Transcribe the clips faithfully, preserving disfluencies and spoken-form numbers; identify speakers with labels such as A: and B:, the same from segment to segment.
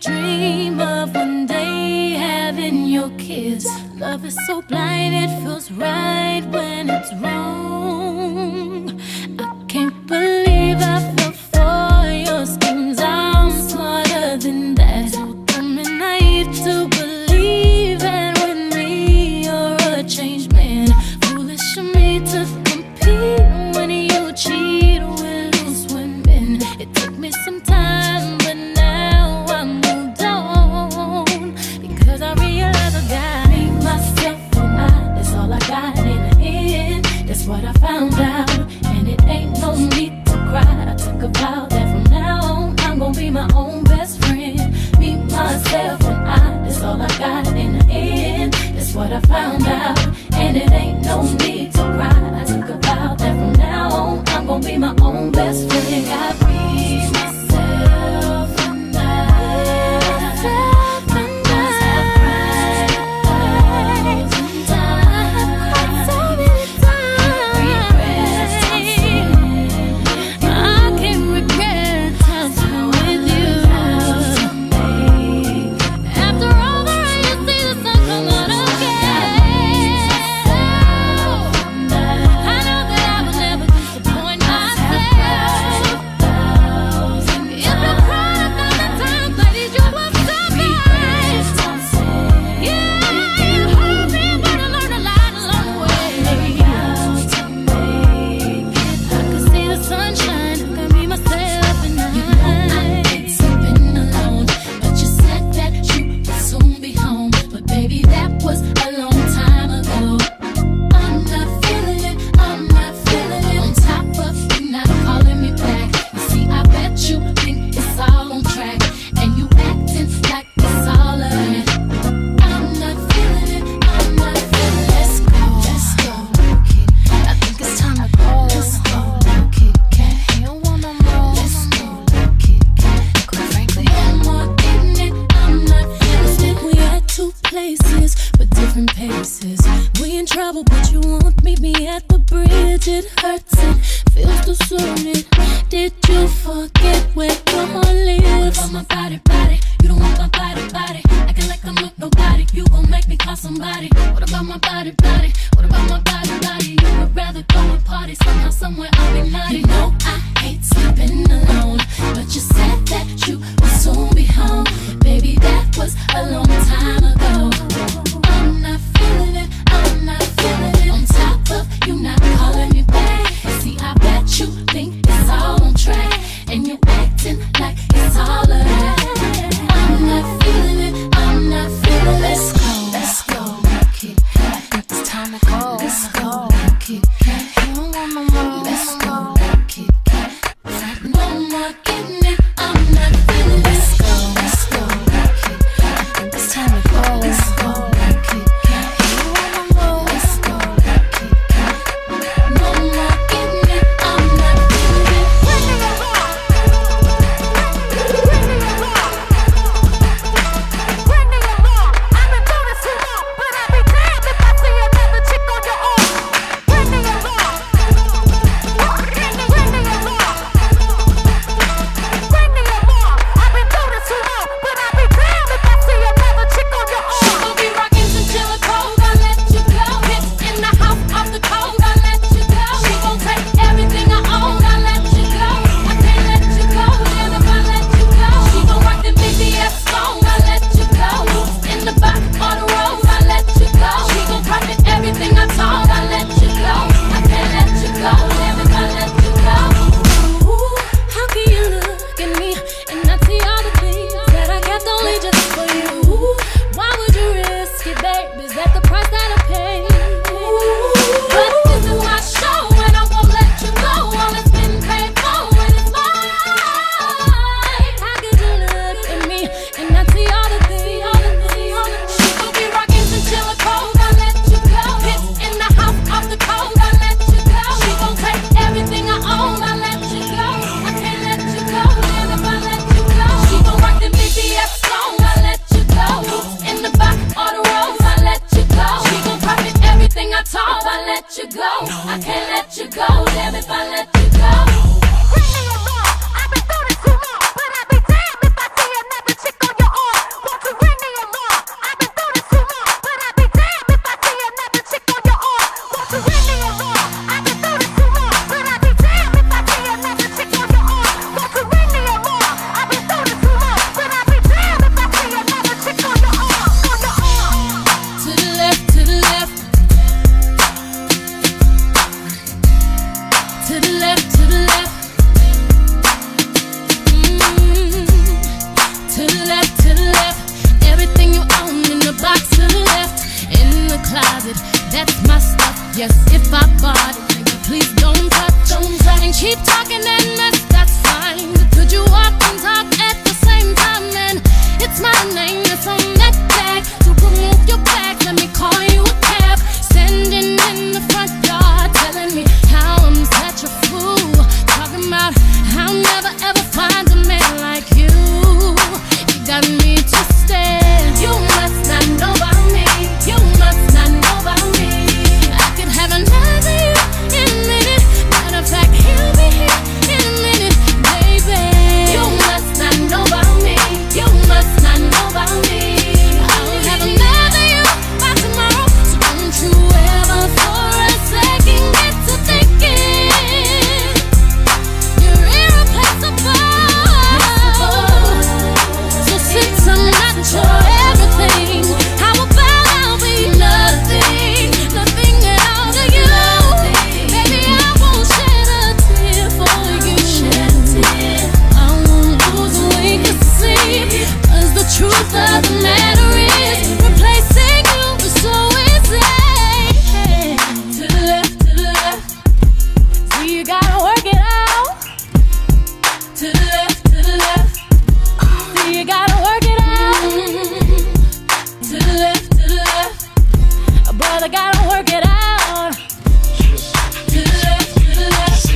A: dream of one day having your kids. Love is so blind, it feels right when it's wrong. I can't believe I fell for your schemes. I'm smarter than that. So dumb and naive to believe that with me you're a changed man. Foolish of me to compete when you cheat with loose women. It took me some time, but now I moved on, because I realized I got me, myself, and I. That's all I got in the end. That's what I found out, and it ain't no need to cry. I took a vow that from now on I'm gonna be my own best friend. Me, myself, and I. That's all I got in the end. That's what I found out, and it ain't no need to cry. I took a vow that from now on I'm gonna be my own best friend. Got me, myself, and I. Myself and I. I've cried a thousand times. So many times. I can't regret time spent with you. After all the rain, you see the sun come out again. I know that I would never disappoint myself. If you cried a thousand times, ladies, you will survive. Yeah, you hurt me, but I learned a lot along the way. I could see the sunshine, I could be myself, and I. You know I hate sleeping alone, but you said that you would soon be home. But baby, that was a long time ago. I'm not feeling it, I'm not feeling it. On top of you not calling me back. You see, I bet you think it's all on track, and you acting like it's all a act. I'm not feeling it, I'm not feeling it. Let's go, let's go, kid. I think it's time to go. Let's go, kid. You don't want no more. Let's go, kid. Quite frankly, no more getting it. I'm not feeling it. We at two places, but different paces. We in trouble, but you won't meet me at the bridge. It hurts, it feels deserted. Did you forget where your heart lives? What about my body, body? You don't want my body, body. Acting like I'm not nobody. You gon' make me call somebody. What about my body, body? What about my body, body? You would rather go and party somehow, somewhere I'll be naughty. You know I hate sleeping alone, but you said that you would soon be home. Baby, that was a long time ago. I'm not feeling it, I'm not feeling it. On top of you not calling me back. See, I bet you think it's all on track, and you acting like it's all a act. I'm not feeling it, I'm not feeling it. Let's go, let's go, kid. I think it's time to go. Let's go, kid. You don't want no more. Let's go, kid. No more getting it, I'm not feeling it. Let's go, let's go, kid. I think it's the box to the left, in the closet, that's my stuff. Yes, if I bought it, nigga, please don't touch, don't touch. And keep talking and mess, that's fine. But could you walk and talk at the same time? And it's my name that's on that tag. To remove your bag, let me call you a cab. Standing in the front yard, telling me how I'm such a fool. Talking about how I'll never ever find a man like you. You got me twisted. You must not know about me. You must not know about me. I could have another you in a minute. Matter of fact, he'll be here in a minute, baby. You must not know about me. You must not know about me. I'll have another you by tomorrow. So don't you ever for a second get to thinking you're irreplaceable. So since I'm not your everything, how about I'll be nothing, nothing at all to you? Baby, I won't shed a tear for you. Shed a tear. I won't lose a wink of sleep, 'cause the truth of the matter is replacing you is so easy. To the left, to the left. So you gotta work it out. To the left, to the left. So you gotta work it out. To the left, to the left. Brother, gotta work it out. To the left, to the left.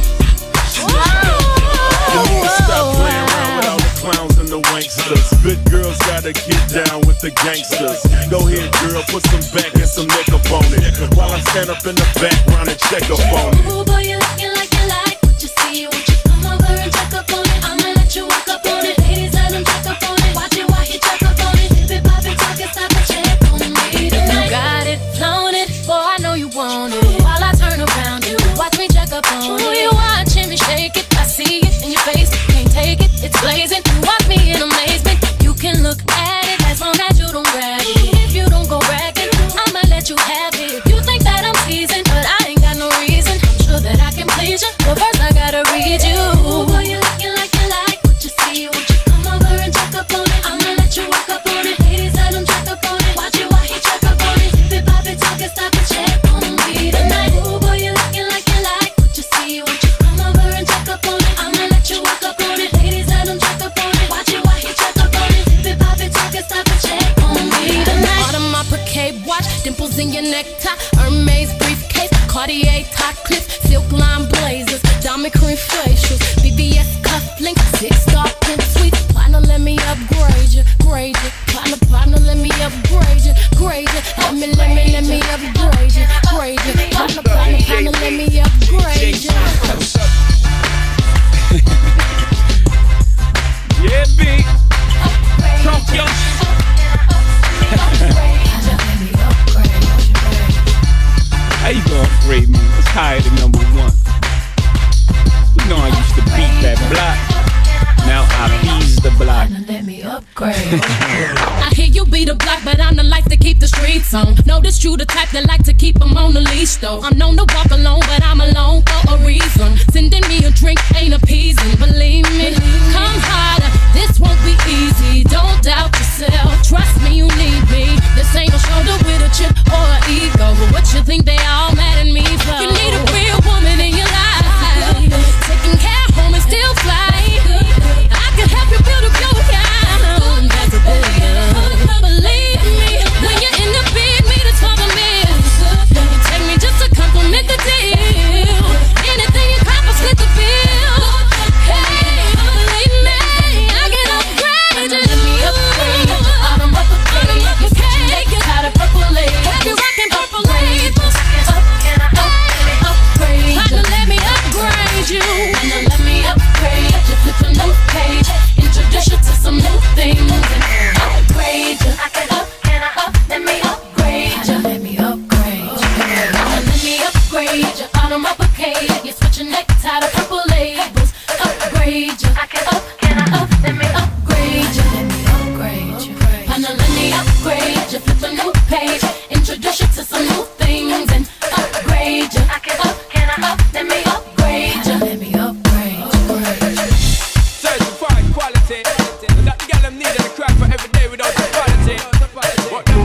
B: You need to stop playing around with all the clowns and the wanksters. Good girls gotta get down with the gangsters. Go ahead, girl, put some back and some neck up on it, while I stand up in the background and check up on it.
A: Ooh, boy, you looking like you like what you see. Won't you come over and check up on it? I'ma let you walk up on it. Ladies, let him check up on it. Watch it while he check up on it. If it pop it, talk it, stop and check on me tonight. You got it, flown it, boy, I know you want it. While I turn around, you watch me check up on it. Ooh, you watching me shake it, I see it in your face. Can't take it, it's blazing. You watch me in amazement. You can look at it as long as you don't grab it. If you don't go bragging, I'ma let you have it. You think that I'm teasing, but I ain't got no reason. I'm sure that I can please you, but first I gotta read you. Ooh, boy, you looking like you like what you see. Won't you come over and check up on it? I'ma let you walk up on it. Ladies, let him check up on it. Watch it while he check up on it. If it pop it, talk it, stop and check on me tonight. Ooh, boy, you looking like you like what you see. Won't you come over and check up on it? I'ma let you walk up on it. Ladies, let him check up on it. Watch it while he check up on it. If it pop it, talk it, stop and check on me tonight. Audemars Piguet watch, dimples in your necktie, Hermes briefcase, Cartier top clips, silk line blazers, diamond cream facials, B B S cufflinks, six star pimp suite. Partner, let me upgrade you, grade you. Partner, partner, let me upgrade you, grade you. Let me, let me, let me upgrade you, grade you. Partner, partner, partner, let me upgrade you.
C: Yeah, B. Talk your shit. How you gonna upgrade me? It's higher than number one. You know I used to beat that block. Now I bees the block.
A: Let me upgrade. I hear you beat the block, but I'm the life to keep the streets on. Notice you the type that like to keep them on the leash, though. I'm known to walk alone, but I'm alone for a reason. Sending me a drink ain't appeasing, believe me. Come harder, this won't be easy. Don't doubt yourself, trust me, you need me. This ain't a shoulder with a chip or an ego, but what you think they all mad at me for? You need a real woman in your life, taking care of home and still fly. I can help you build up your account. That's a billion. Believe me, when you're in the big meters for the meals, you take me just to compliment the deal. Anything you cop, I split the bill. Hey, believe me, I can upgrade you. Let me upgrade you. I'm up upgrade you. You cake, you got a purple label. Have you rocking purple labels? Up, can I up, let me upgrade you. Partner, let me upgrade you. Partner, let me upgrade you. Flip a new page, introduce you to some new things. Upgrade you. I can up, can I up, let me upgrade you. Let me upgrade you. Let me upgrade you. Audemars Piguet, you switch your necktie to purple labels. Upgrade you. I can up, can I up, let me upgrade you. Let me upgrade you. Partner, let me upgrade you. Flip a new page, introduce you to some new things and upgrade you. I can up, can I up, let me upgrade you. Let me upgrade you.
C: Certified quality. That the girl them need and the cry for every day without the quality. What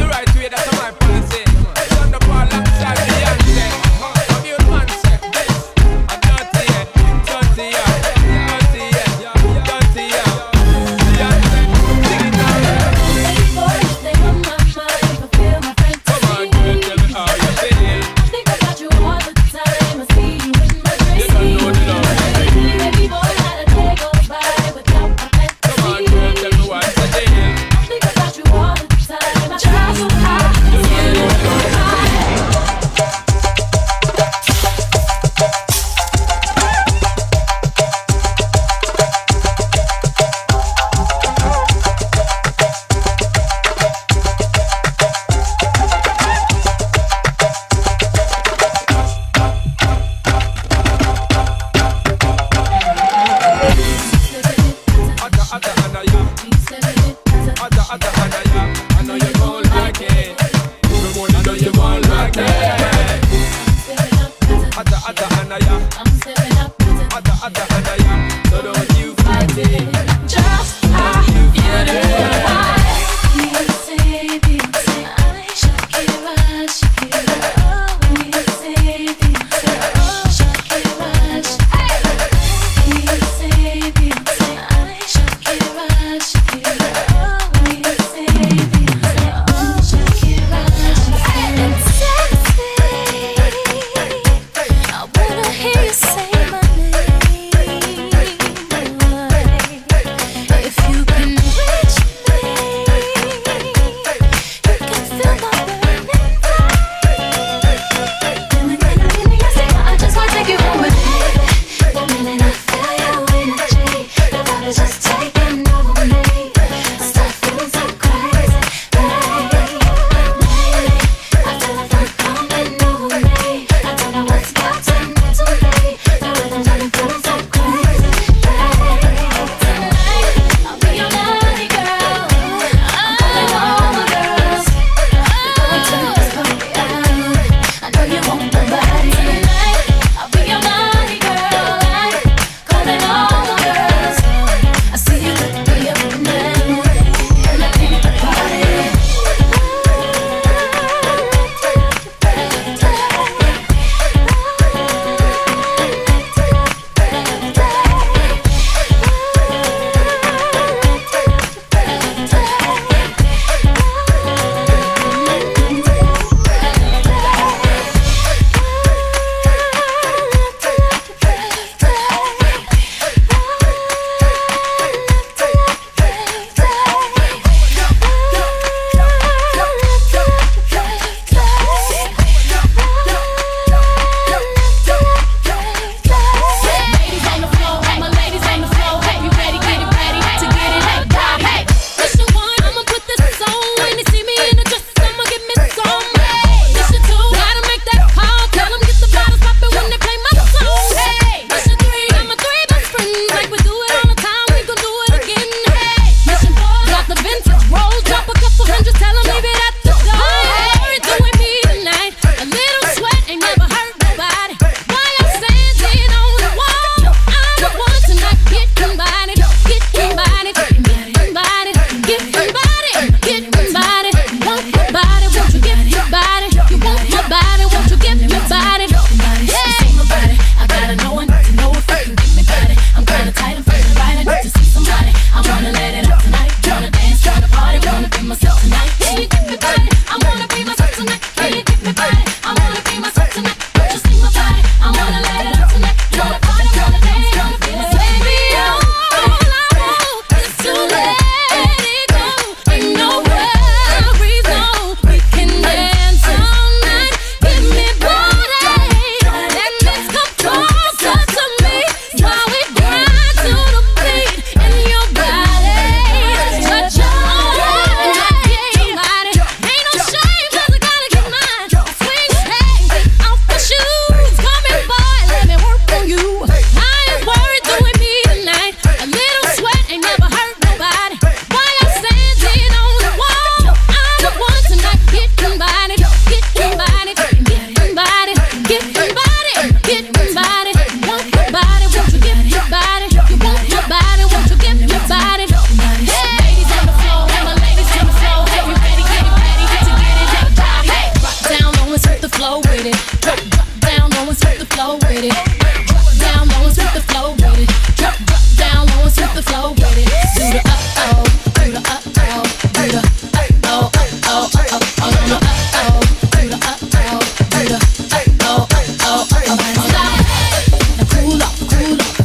A: vintage rolls, drop a couple hundred, tell them leave it at the door. Worry doing me tonight. A little sweat ain't never hurt nobody. While I'm standing on the wall, I'm the one tonight. Get invited, get invited, get invited, get invited, get invited. Want my body, won't you give me body? You want my body, won't you give me body? Yeah, see my body. I gotta know one to know if you can give me body. I'm kinda tight, I'm feeling right. I need to see somebody. I wanna let it up tonight. Wanna dance, wanna party, wanna be myself tonight. Can you give me body? I wanna be myself tonight. Can you give me body? I wanna be myself tonight. Don't you see my body? I wanna let it up tonight. Wanna party, wanna dance, wanna feel it. Baby, all I want is to let it go. Ain't no worries, no. We can dance all night. Give me body, and let's come closer to me while we grind to the beat in your body. Touch your body, somebody. Ain't no shame 'cause I gotta get mine. Swing, hey, take off the shoes. Come here, boy, let me work on you. I ain't worried doing me tonight. A little sweat ain't never hurt nobody. While I'm standing on the wall, I'm the one tonight. Get invited, get invited, get invited, get invited, get invited. Want my body, won't you give me body? You want my body, won't you give me body? Yeah, ladies on the floor, hey, my ladies on the floor, hey, you ready, get it, ready, get to get it, hey, body. Hey, rock down low and sweep the flow with it. Drop, drop down low and sweep the flow with it. Drop down low and sweep the flow with it. Drop, drop down low and sweep the flow with it. Do the uh oh, do the uh oh, do the uh oh, uh oh, uh oh, oh no no uh oh, do the uh oh, do the uh oh, uh oh, uh oh. Stop. Now cool off, cool off,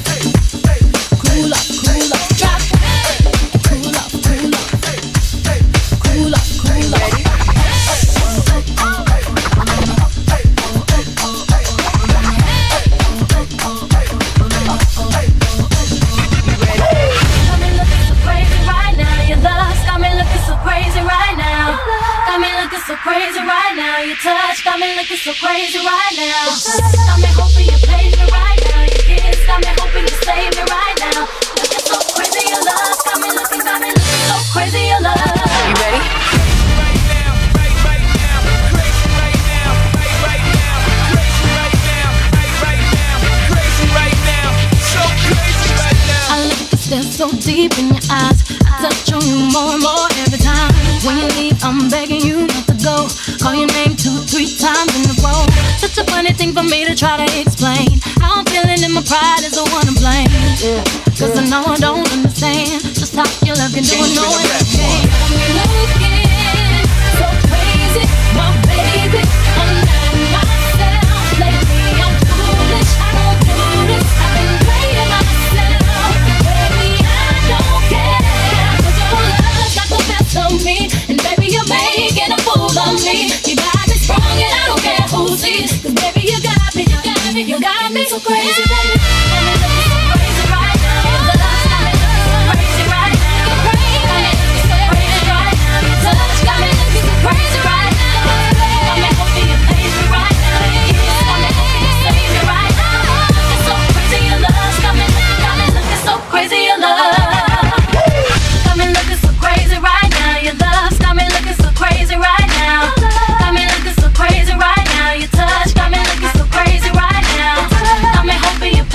A: cool off, cool off. Drop. Cool off, cool off, cool off, cool off. Got me looking so crazy right now. Your love's got me looking so crazy right now. Got me looking so crazy right now. Your touch got me looking so crazy right now. Got me hoping you please me right now. Your kiss got me hoping you save me right now. Looking so crazy, your love got me looking, got me looking so crazy, your love. You ready? I look at the stare so deep in your eyes. I touch on you more and more every time. When you leave, I'm begging you not to go. Call your name two, three times in a row. Such a funny thing for me to try to explain. How I'm feeling and my pride is the one to blame. Yeah. Cause I know I don't understand just how your love can do it, no one else can. I'm looking so crazy, my baby. I'm not myself. Lately I'm foolish, I don't do this. I've been playing myself. Baby, I don't care. Cause your love got the best of me. And baby, you're making a fool of me. You got me strong and I don't care who sees. Cause baby, you got me, you got me, you got me so crazy, baby. Got me looking so crazy right now. Your love got me looking so crazy right now. Got me looking so crazy right now. Your touch got me looking so crazy right now. Got me hoping you please me right now. Your kiss got me hoping you save me right now. Looking so crazy, your love got me, got me looking so crazy, your love. Got me looking so crazy right now. Your love's got me looking so crazy right now. Got me looking so crazy right now. Your touch got me looking so crazy right now. Got me hoping you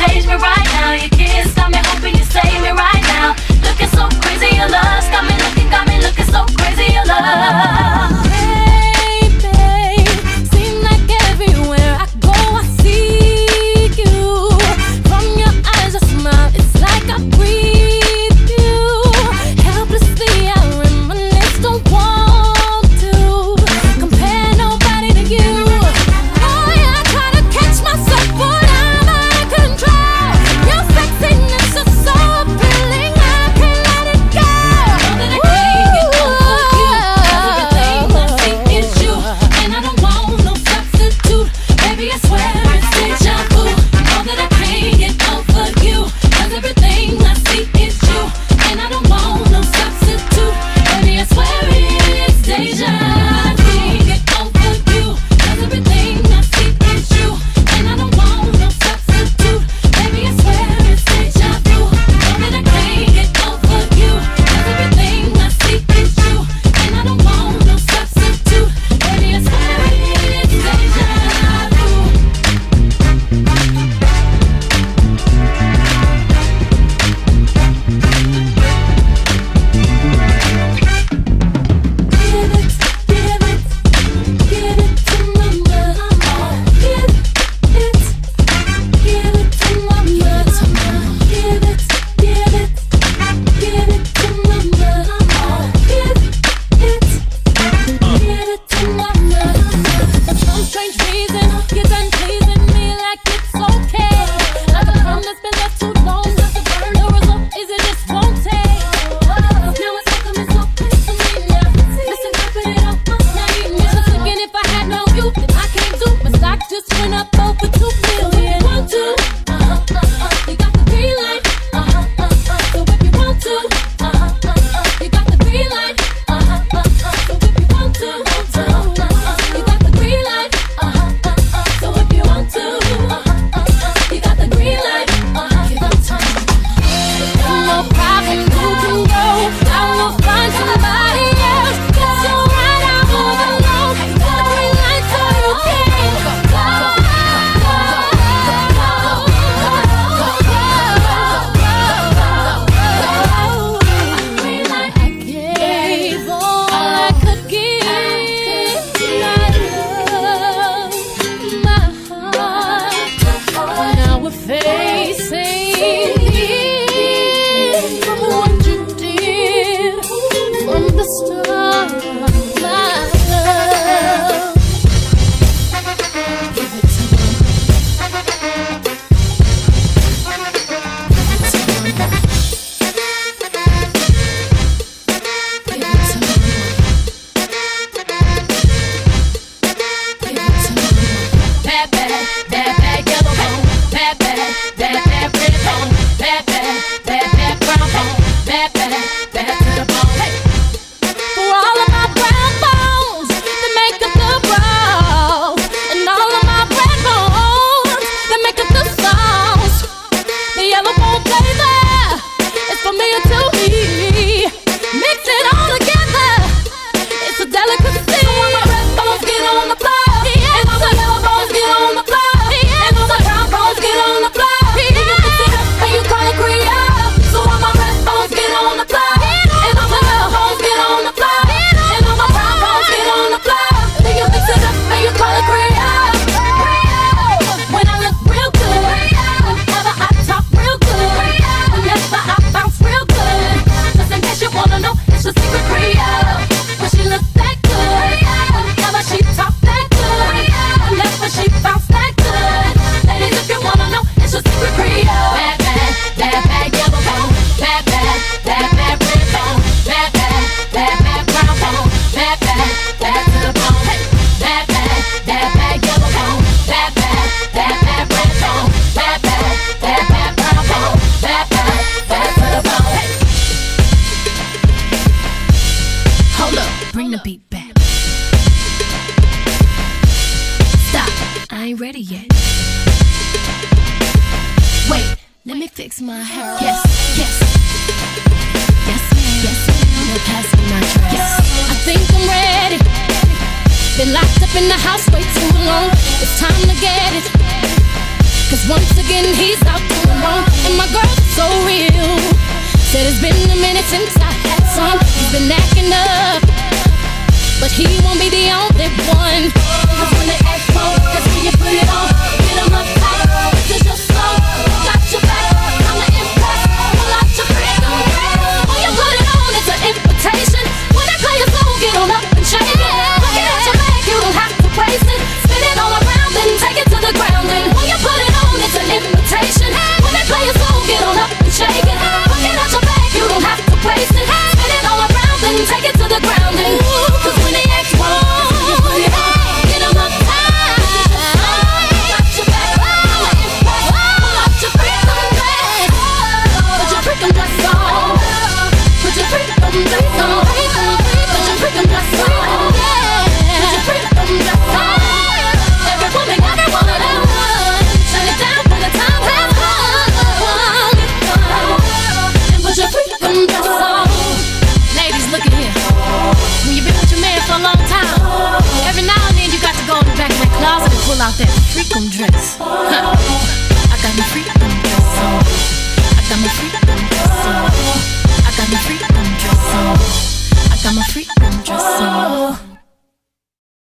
A: superstar, my love. Give it to me. Give it to me. Give it to me. Bad, bad, bad, bad yellow bone. Bad, bad, bad, bad red bone. Bad, bad, bad, bad brown bone. Bad, bad, bad to the bone. Hey. For all of my brown bones that make up the brow, and all of my red bones that make up the songs, the yellow bone baby, it's familiar to me. Mix it all together, it's a delicacy. So all my red bones get on the floor, and all the yellow bones get on the floor, and all the brown bones get on the floor. And you mix it up and you call it Creole. So all my red bones get on the floor, and all the yellow bones get on the floor, and all my brown bones get on the floor. Then you mix it up and you call it Creole. When I look real good, whenever I talk real good, whenever I bounce real good. Just in case you wanna know, it's the secret Creole. When she looks that good, whenever she talk that good, whenever she bounce that good. Ladies, if you wanna know, it's the secret Creole. Bad, bad, bad, bad yellow bone. Bad, bad, bad, bad red bone. Bad, bad, bad, bad brown bone. Bad, bad, bad to the bone. Hey. Bad, bad, bad, bad yellow bone. Bad, bad, bad, bad red bone. Bad, bad, bad, bad brown bone. Bad, bad, bad to the bone. Hey. Hold up, bring the beat back. Stop, I ain't ready yet. Wait, let me fix my hair. Yes, yes. Yes, ma'am. Yes, ma'am. Now pass me my dress. Yes, I think I'm ready. Been locked up in the house way too long. It's time to get it. Cause once again he's out doing wrong, and my girl's so real. Said it's been a minute since I had some. He's been acting up, but he won't be the only one. Cause when they act wrong, that's when you put it on. Get him up tight, this is your song. Got your back, I'm the impress. Pull out your freedom. When you put it on, it's an invitation. When I play your song, get on up and shake it. Look it at your back, you don't have to waste it. Spin it all around and take it to the ground. And when you put it on, it's an invitation. When I play your song, get on up and shake it. Look it at your back, you don't have to waste it. Spin it all around and take it to the ground. And cause when they act wrong, get them up tight. Got your back, I'm the impress. Pull out your freedom dress. Put your freaking dress on. Put your freedom dress on. Put your freaking dress on. Put your freedom dress on. Every woman, every woman, shut it down when the time has come. And put your freedom dress on. Ladies, look at here. When you've been with your man for a long time, every now and then you got to go in the back of that closet and pull out that freakum dress. Huh. I got my freakum dress on. I got my freakum dress on. I got my freakum dress on. I got my freakum dress on.